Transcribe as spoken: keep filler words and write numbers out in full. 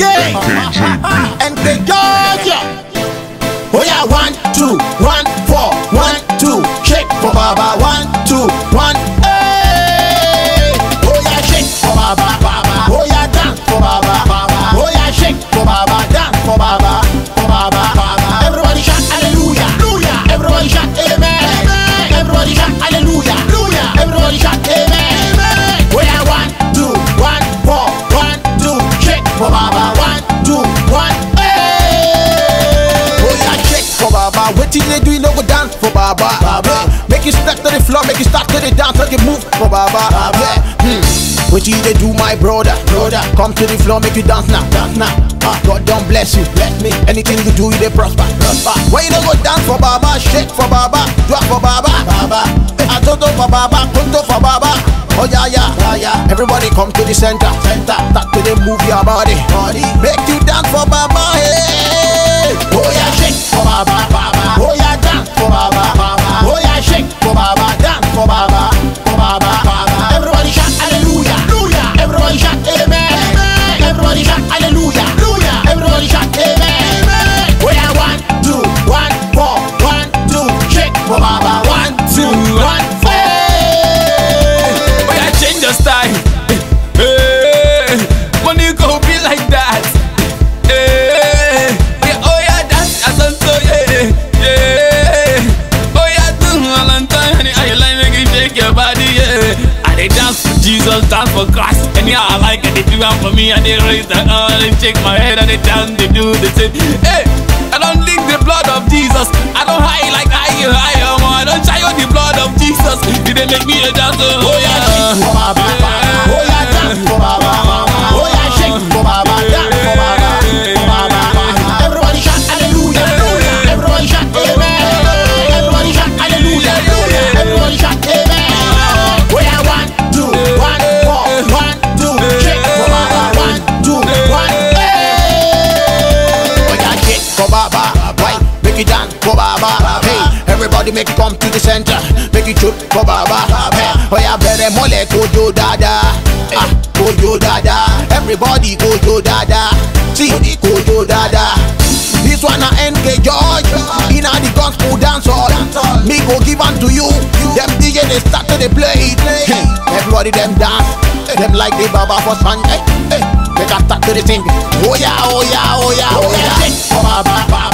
again. N K Georgia. Oh yeah, one, two, one, four, one, two, shake for Baba, one, two, one, hey. Oh yeah, shake for Baba, Baba. Oh yeah, dance for Baba, Baba. Oh yeah, shake for Baba, dance for Baba, for Baba, Baba. Everybody shout hallelujah, hallelujah. Everybody shout amen, amen. Everybody shout hallelujah, hallelujah. Everybody shout amen, amen. Oh yeah, one, two, one, four, one, two, shake for Baba, one, two, one, hey. Oh yeah, shake for Baba. Wait till they do, you no go dance for Baba. Baba. Make you step to the floor, make you start to the dance, make you move for Baba. Baba. Hmm. Wait till they do, my brother. Brother, come to the floor, make you dance now, dance now. Ah, God don't bless you, bless me. Anything you do, you they prosper, prosper. Why you no go dance for Baba, shake for Baba, drop for Baba, Baba. Atoto for Baba, Kunto for Baba. Oh yeah, yeah, yeah, yeah. Everybody come to the center, center. Start to the move your body, body. Make you dance for Baba, hey. Oh yeah, shake for Baba, Baba. Oh yeah, dance for Baba, Baba. Oh yeah, shake for Baba, dance for Baba, for Baba, Baba. Everybody shout hallelujah, hallelujah. Everybody shout amen, amen. Everybody shout hallelujah, hallelujah. Everybody shout amen, amen. Oh yeah, one, two, one, four, one, two, shake for Baba, one, two, one, four. Oh yeah, change your style. Hey, money go be like that. Hey, yeah, oh yeah, that's so yeah, yeah. Oh yeah, do Valentine, honey, I like make you shake your body, yeah. I they dance for Jesus, dance for Christ. Anyhow I like it, they do it for me, and they raise the arm, they shake my head, and they dance, they do the same. Hey, I don't drink the blood of Jesus. I don't high like I high, I don't shy on the blood of Jesus. Did they make me a dancer? Oh yeah, shake for Baba, Baba. Oh yeah, dance for Baba, Baba. Oh yeah, shake for Baba, dance for Baba, for Baba, Baba. Everybody shout hallelujah, hallelujah. Everybody shout amen. Everybody shout hallelujah, hallelujah. Everybody shout amen. Oh yeah, one, two, one, four, one, two, shake for Baba, one, two, one, hey. Oh yeah, shake for Baba, why? Make it dance for Baba, hey. Everybody make it come to the center, make it shoot for Baba, hey. Oh yeah, better mole kojo dada, ah, kojo dada. Everybody kojo dada, see kojo dada. This one a N K George, in a the gospel dance hall. Me go give unto you, them D J they start to they play it. Hey, everybody them dance, them like the Baba for Sunday. Hey, they can start to the sing. Oh yeah, oh yeah, oh yeah, oh yeah. Shake for Baba, Baba.